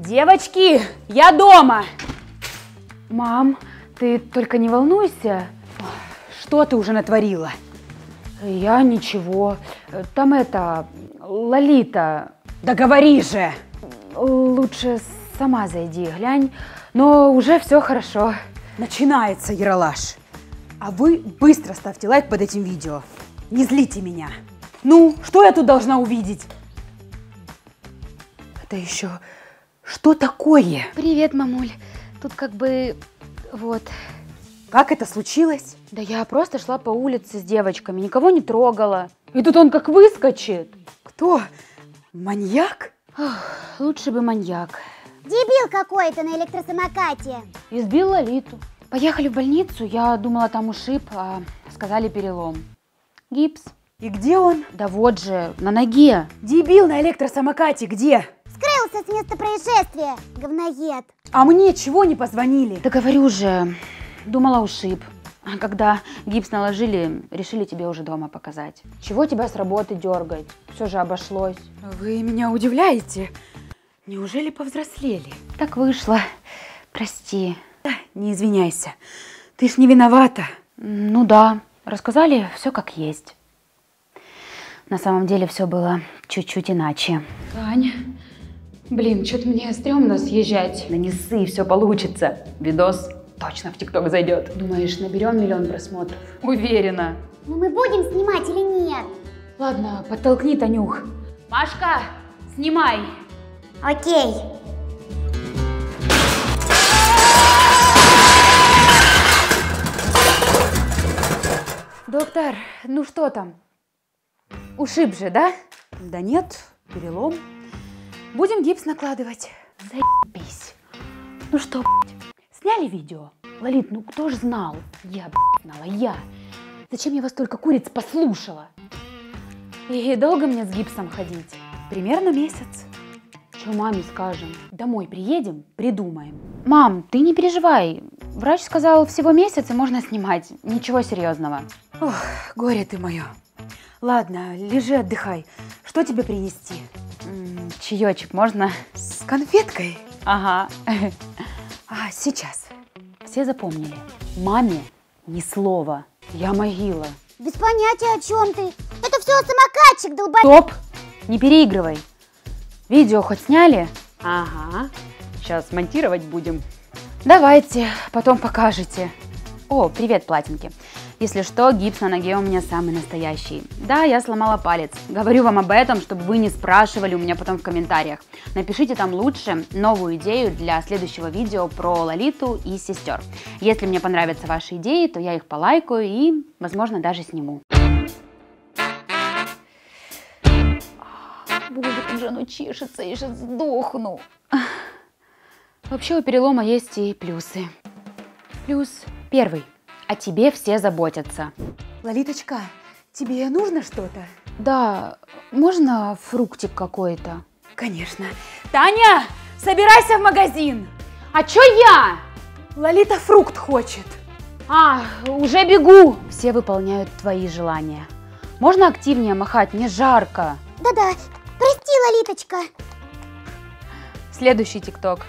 Девочки, я дома! Мам, ты только не волнуйся. Что ты уже натворила? Я ничего. Там Лолита. Да говори же! Лучше сама зайди, глянь. Но уже все хорошо. Начинается ералаш. А вы быстро ставьте лайк под этим видео. Не злите меня. Ну, что я тут должна увидеть? Это еще что такое? Привет, мамуль. Тут как бы вот. Как это случилось? Да я просто шла по улице с девочками, никого не трогала. И тут он как выскочит. Кто? Маньяк? Ох, лучше бы маньяк. Дебил какой-то на электросамокате. Избил Лолиту. Поехали в больницу, я думала, там ушиб, а сказали перелом. Гипс. И где он? Да вот же, на ноге. Дебил на электросамокате где? Скрылся с места происшествия, говноед. А мне чего не позвонили? Да говорю же, думала, ушиб. А когда гипс наложили, решили тебе уже дома показать. Чего тебя с работы дергать? Все же обошлось. Вы меня удивляете. Неужели повзрослели? Так вышло. Прости. Да, не извиняйся. Ты ж не виновата. Ну да, рассказали все как есть. На самом деле все было чуть-чуть иначе. Таня, блин, что-то мне стрёмно съезжать. Да не ссы, все получится. Видос точно в ТикТок зайдет. Думаешь, наберем 1 000 000 просмотров? Уверена. Ну мы будем снимать или нет? Ладно, подтолкни, Танюх. Машка, снимай. Окей. Доктор, ну что там? Ушиб же, да? Да нет, перелом. Будем гипс накладывать. Заебись. Ну что, сняли видео? Лолит, ну кто ж знал? Я, знала, я. Зачем я вас только куриц послушала? И долго мне с гипсом ходить? Примерно месяц. Что маме скажем? Домой приедем, придумаем. Мам, ты не переживай. Врач сказал, всего месяц и можно снимать. Ничего серьезного. Ох, горе ты мое. Ладно, лежи, отдыхай. Что тебе принести? Чаечек можно? С конфеткой? Ага. А, сейчас. Все запомнили. Маме ни слова. Я могила. Без понятия, о чем ты. Это все самокатчик, долбоеб. Стоп! Не переигрывай. Видео хоть сняли? Ага. Сейчас монтировать будем. Давайте, потом покажете. О, привет, платинки. Если что, гипс на ноге у меня самый настоящий. Да, я сломала палец. Говорю вам об этом, чтобы вы не спрашивали у меня потом в комментариях. Напишите там лучше новую идею для следующего видео про Лолиту и сестер. Если мне понравятся ваши идеи, то я их полайкаю и, возможно, даже сниму. Боже, как же оно чешется, я сейчас сдохну. Вообще у перелома есть и плюсы. Плюс первый. О тебе все заботятся. Лолиточка, тебе нужно что-то? Да, можно фруктик какой-то? Конечно. Таня, собирайся в магазин. А чё я? Лолита фрукт хочет. А, уже бегу. Все выполняют твои желания. Можно активнее махать, мне жарко. Да-да, прости, Лолиточка. Следующий ТикТок.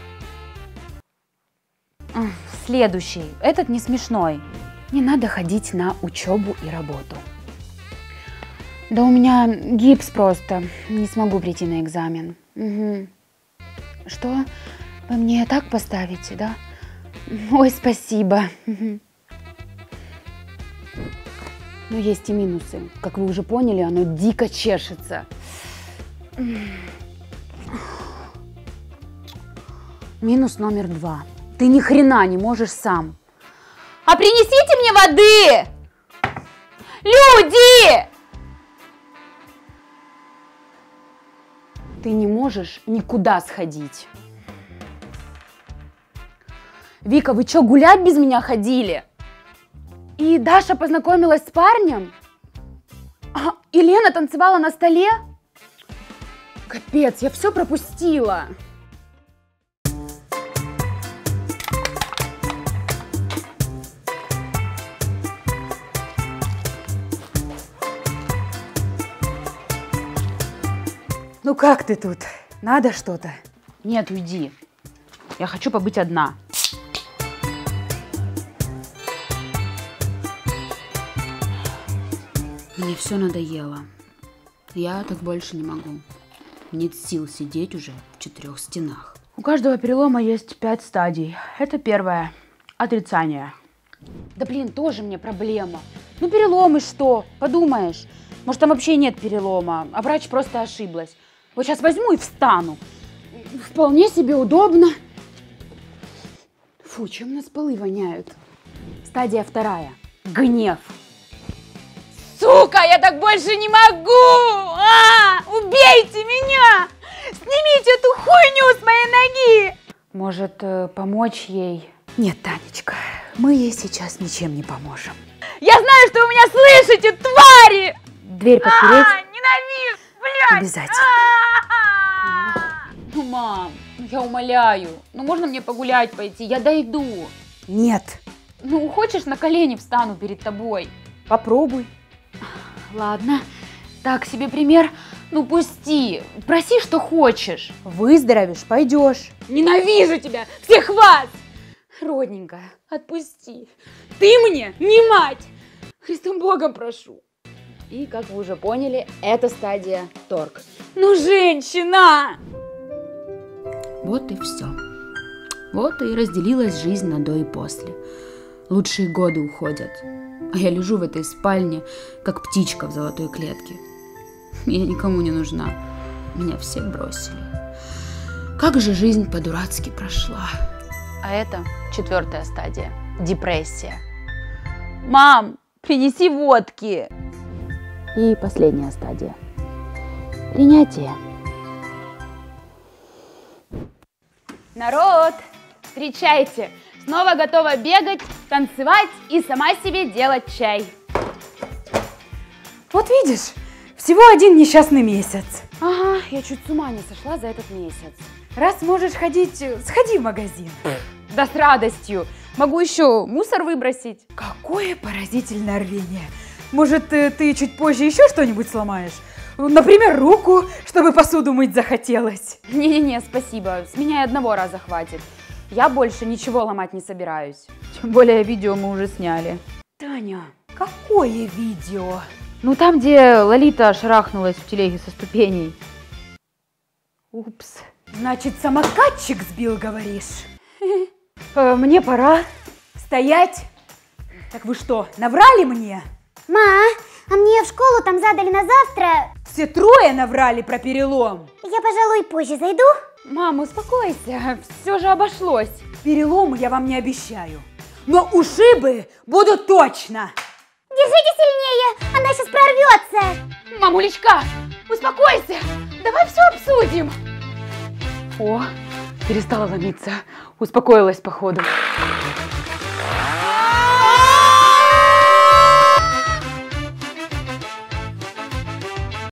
Следующий. Этот не смешной. Не надо ходить на учебу и работу. Да у меня гипс просто. Не смогу прийти на экзамен. Угу. Что? Вы мне так поставите, да? Ой, спасибо. Угу. Но есть и минусы. Как вы уже поняли, оно дико чешется. Минус номер 2. Ты ни хрена не можешь сам. А принесите мне воды! Люди! Ты не можешь никуда сходить. Вика, вы что, гулять без меня ходили? И Даша познакомилась с парнем? И Лена танцевала на столе? Капец, я все пропустила. Ну как ты тут? Надо что-то? Нет, уйди. Я хочу побыть одна. Мне все надоело. Я так больше не могу. Нет сил сидеть уже в 4 стенах. У каждого перелома есть 5 стадий. Это первое. Отрицание. Да блин, тоже мне проблема. Ну перелом и что? Подумаешь. Может там вообще нет перелома, а врач просто ошиблась. Вот сейчас возьму и встану. Вполне себе удобно. Фу, чем у нас полы воняют? Стадия вторая. Гнев. Сука, я так больше не могу! Убейте меня! Снимите эту хуйню с моей ноги! Может, помочь ей? Нет, Танечка, мы ей сейчас ничем не поможем. Я знаю, что вы меня слышите, твари! Дверь подпереть? Ненавижу, блядь! Обязательно. Ну, мам, я умоляю. Ну, можно мне погулять пойти? Я дойду. Нет. Ну, хочешь, на колени встану перед тобой? Попробуй. Ладно, так себе пример. Ну, пусти, проси, что хочешь. Выздоровеешь, пойдешь. Ненавижу тебя, всех вас! Родненькая, отпусти. Ты мне не мать! Христом Богом прошу. И, как вы уже поняли, это стадия торг. Ну, женщина! Вот и все. Вот и разделилась жизнь на до и после. Лучшие годы уходят. А я лежу в этой спальне, как птичка в золотой клетке. Я никому не нужна. Меня все бросили. Как же жизнь по-дурацки прошла. А это 4-я стадия. Депрессия. Мам, принеси водки. И последняя стадия. Принятие. Народ, встречайте. Снова готова бегать, танцевать и сама себе делать чай. Вот видишь, всего один несчастный месяц. Ага, я чуть с ума не сошла за этот месяц. Раз можешь ходить, сходи в магазин. Да с радостью. Могу еще мусор выбросить. Какое поразительное рвение. Может, ты чуть позже еще что-нибудь сломаешь? Например, руку, чтобы посуду мыть захотелось. Не-не-не, спасибо. С меня и одного раза хватит. Я больше ничего ломать не собираюсь. Тем более видео мы уже сняли. Таня, какое видео? Ну там, где Лолита шарахнулась в телеге со ступеней. Упс. Значит, самокатчик сбил, говоришь? Мне пора. Стоять. Так вы что, наврали мне? Ма, а мне в школу там задали на завтра. Все трое наврали про перелом. Я, пожалуй, позже зайду. Мам, успокойся, все же обошлось. Переломы я вам не обещаю, но ушибы будут точно. Держите сильнее, она сейчас прорвется. Мамулечка, успокойся, давай все обсудим. О, перестала ломиться, успокоилась походу.